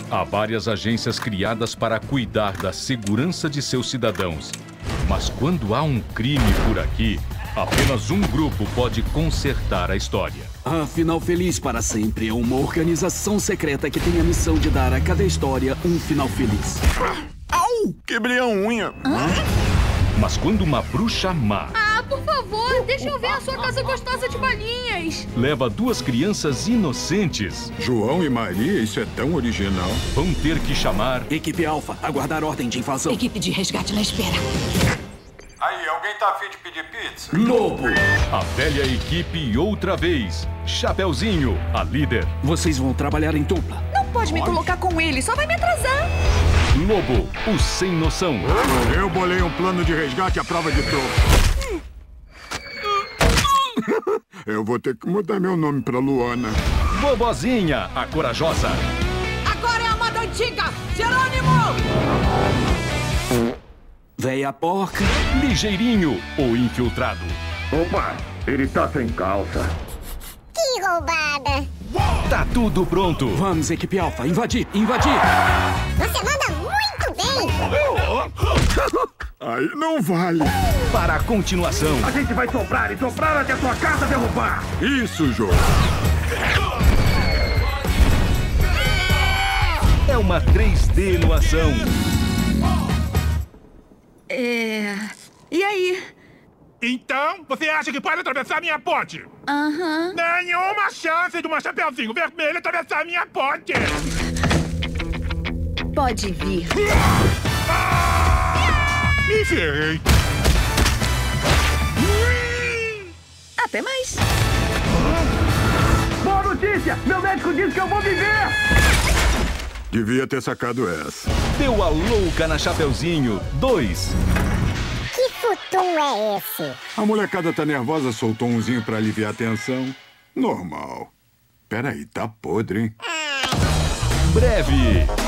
Há várias agências criadas para cuidar da segurança de seus cidadãos. Mas quando há um crime por aqui, apenas um grupo pode consertar a história. A Final Feliz para Sempre é uma organização secreta que tem a missão de dar a cada história um final feliz. Au! Quebrei a unha. Mas quando uma bruxa má... Ah, por favor, deixa eu ver a sua casa gostosa de balinhas. leva duas crianças inocentes, João e Maria, isso é tão original. vão ter que chamar... Equipe Alpha, aguardar ordem de invasão. Equipe de resgate na espera. Aí, alguém tá afim de pedir pizza? Lobo! A velha equipe outra vez. Chapeuzinho, a líder. Vocês vão trabalhar em dupla. Não pode me colocar com ele, só vai me atrasar. Lobo, o sem noção. Eu bolei um plano de resgate à prova de troco. Eu vou ter que mudar meu nome pra Luana. Vovozinha, a corajosa. Agora é a moda antiga! Jerônimo! Véia porca. Ligeirinho, o infiltrado. Opa, ele tá sem calça. Que roubada! Tá tudo pronto. Vamos, equipe Alpha, invadir, invadir! Você manda muito bem! Aí não vale. Para a continuação. A gente vai soprar e soprar até a sua casa derrubar. Isso, João. É uma 3D no ação. E aí? Então, você acha que pode atravessar minha ponte? Aham. Nenhuma chance de uma Chapeuzinho Vermelho atravessar minha ponte! Pode vir. Me ferrei! Até mais. Boa notícia! Meu médico disse que eu vou viver! Devia ter sacado essa. Deu a louca na Chapeuzinho 2. Que futum é esse? A molecada tá nervosa, soltou umzinho pra aliviar a tensão. Normal. Peraí, tá podre, hein? Breve.